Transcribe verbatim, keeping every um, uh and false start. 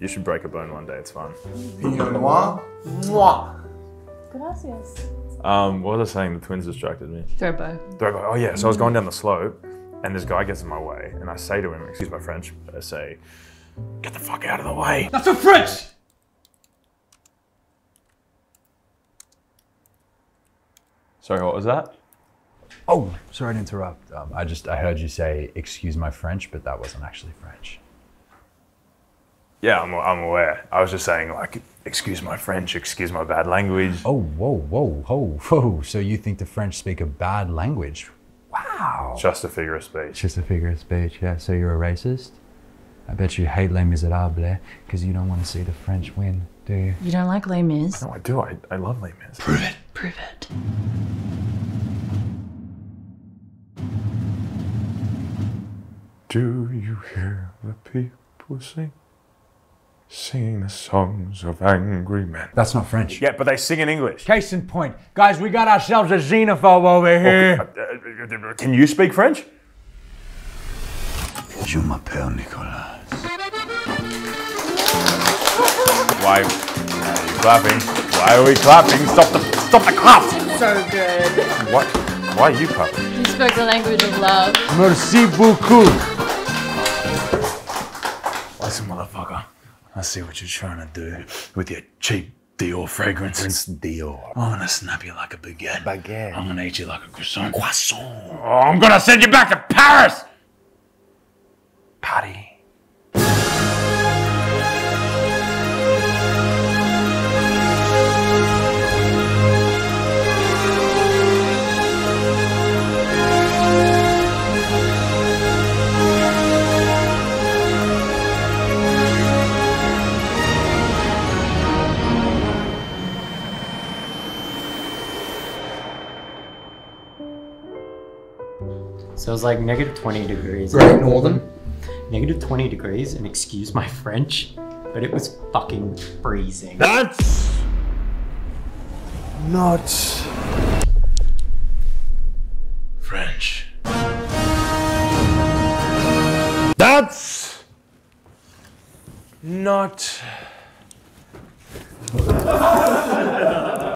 You should break a bone one day, it's fun. Pinot Noir. Mwah. Gracias. Um, what was I saying? The twins distracted me. Throw Throw bow. Oh yeah, so I was going down the slope and this guy gets in my way and I say to him, excuse my French, but I say, get the fuck out of the way. That's a French! Sorry, what was that? Oh, sorry to interrupt. Um, I just, I heard you say, excuse my French, but that wasn't actually French. Yeah, I'm, I'm aware. I was just saying like, excuse my French, excuse my bad language. Oh, whoa, whoa, whoa, whoa. So you think the French speak a bad language? Wow. Just a figure of speech. Just a figure of speech, yeah. So you're a racist? I bet you hate Les Miserables because you don't want to see the French win, do you? You don't like Les Mis? No, I do. I, I love Les Mis. Prove it. Prove it. Do you hear the people sing? Singing the songs of angry men. That's not French. Yeah, but they sing in English. Case in point. Guys, we got ourselves a xenophobe over here. Okay. Uh, uh, can you speak French? Je m'appelle Nicolas. Why are you clapping? Why are we clapping? Stop the, stop the clap! So good. What? Why are you clapping? You spoke the language of love. Merci beaucoup. Listen, motherfucker. I see what you're trying to do with your cheap Dior fragrance. It's Dior. I'm gonna snap you like a baguette. Baguette. I'm gonna eat you like a croissant. Croissant. Oh, I'm gonna send you back to Paris! Patty. So it was like negative twenty degrees. Great Northern. Negative twenty degrees, and excuse my French, but it was fucking freezing. That's not French. That's not